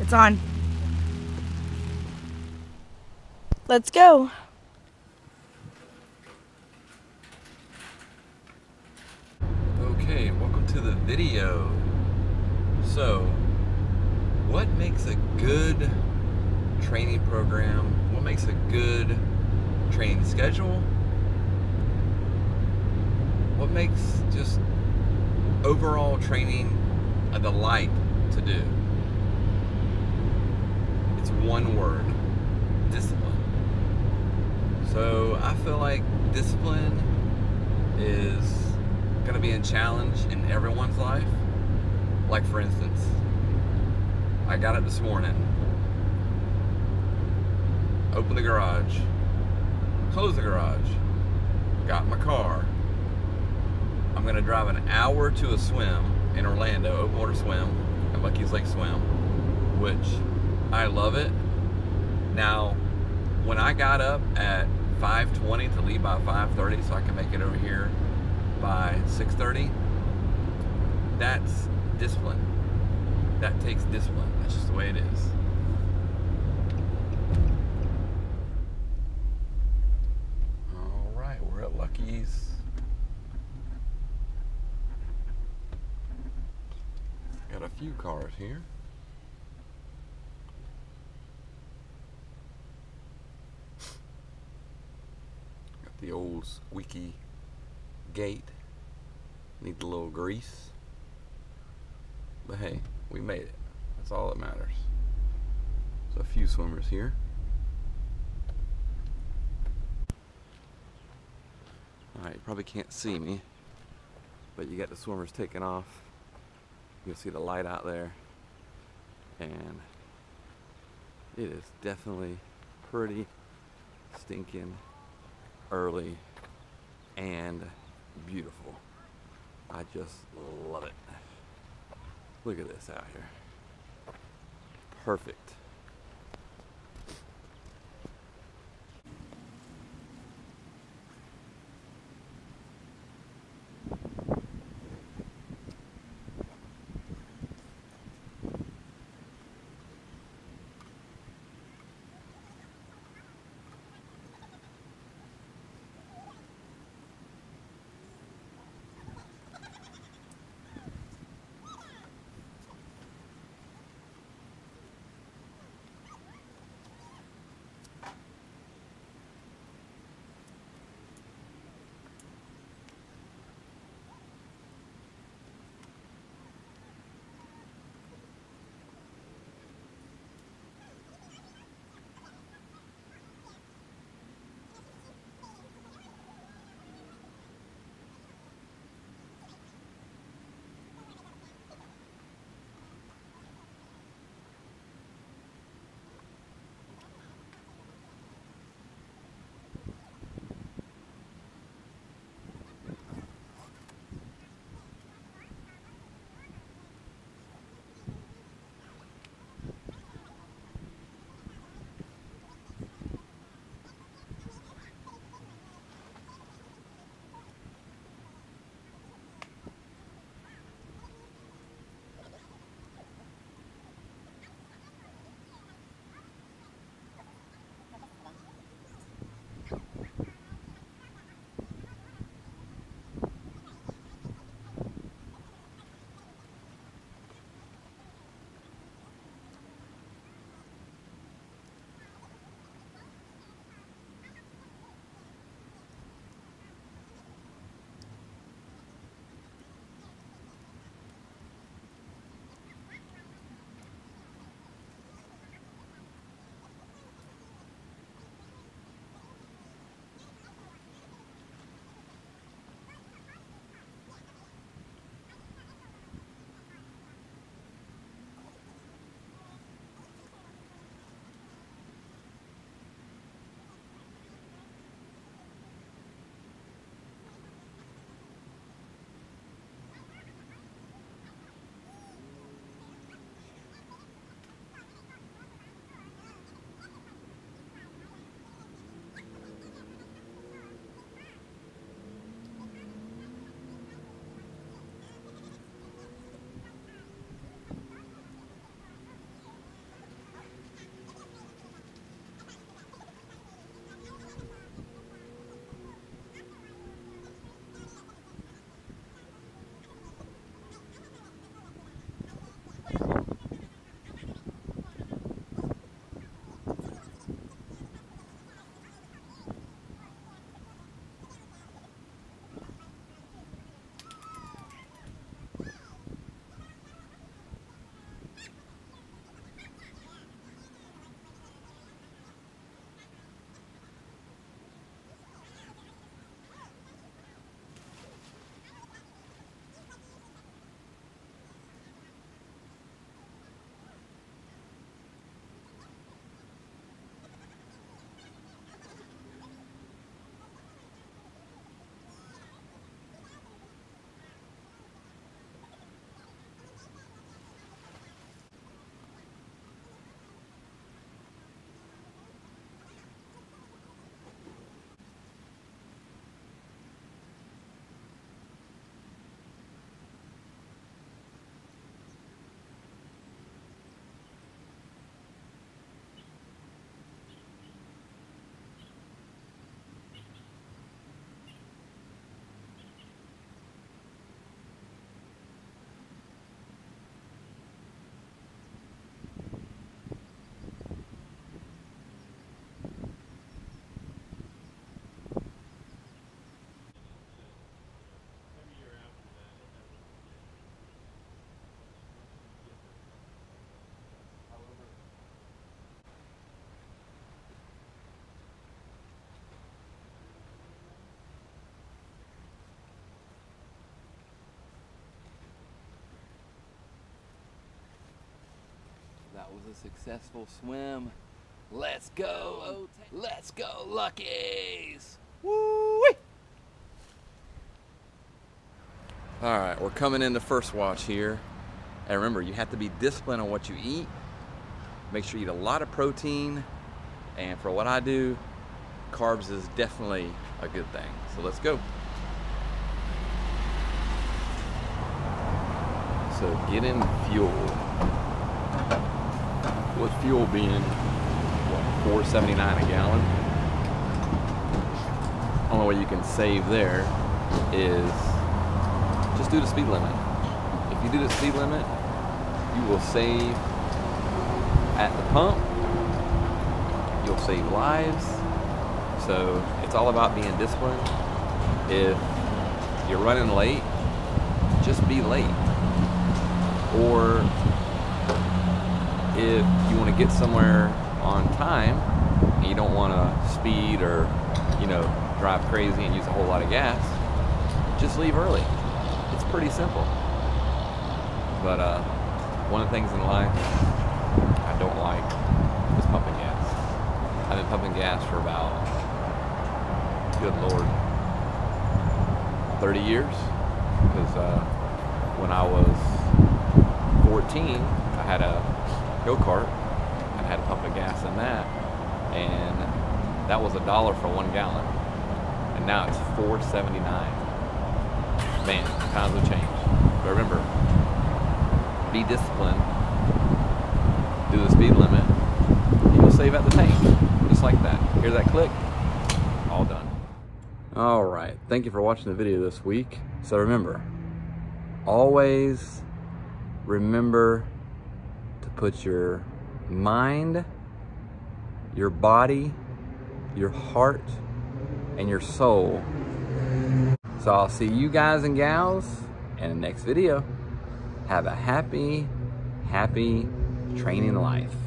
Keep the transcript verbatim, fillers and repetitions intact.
It's on. Let's go. Okay, welcome to the video. So, what makes a good training program? What makes a good training schedule? What makes just overall training a delight to do? It's one word: discipline. So I feel like discipline is going to be a challenge in everyone's life. Like, for instance, I got up this morning, opened the garage, closed the garage, got in my car. I'm going to drive an hour to a swim in Orlando, open water swim at Lucky's Lake Swim, which I love it. Now, when I got up at five twenty to leave by five thirty so I can make it over here by six thirty, that's discipline. That takes discipline. That's just the way it is. All right, we're at Lucky's. Got a few cars here. Got the old squeaky gate. Need a little grease. But hey, we made it. That's all that matters. So a few swimmers here. Alright, you probably can't see me, but you got the swimmers taking off. You'll see the light out there. And it is definitely pretty stinking early and beautiful. I just love it. Look at this out here. Perfect. a successful swim. Let's go. Let's go, Luckies. Woo-wee. All right, we're coming into first watch here. And remember, you have to be disciplined on what you eat. Make sure you eat a lot of protein. And for what I do, carbs is definitely a good thing. So let's go. So get in fuel. With fuel being what, four seventy-nine a gallon. Only way you can save there is just do the speed limit. If you do the speed limit, you will save at the pump. You'll save lives. So it's all about being disciplined. If you're running late, just be late. Or if you want to get somewhere on time and you don't want to speed or, you know, drive crazy and use a whole lot of gas, just leave early. It's pretty simple. But uh, one of the things in life I don't like is pumping gas. I've been pumping gas for about, good Lord, thirty years. Because uh, when I was fourteen, I had a go-kart and I had a pump of gas in that, and that was a dollar for one gallon, and now it's four seventy-nine. Man, times have changed. But remember, be disciplined, do the speed limit, and you'll save at the tank, just like that. Hear that click? All done. All right, thank you for watching the video this week. So remember, always remember to put your mind, your body, your heart, and your soul. So I'll see you guys and gals in the next video. Have a happy, happy training life.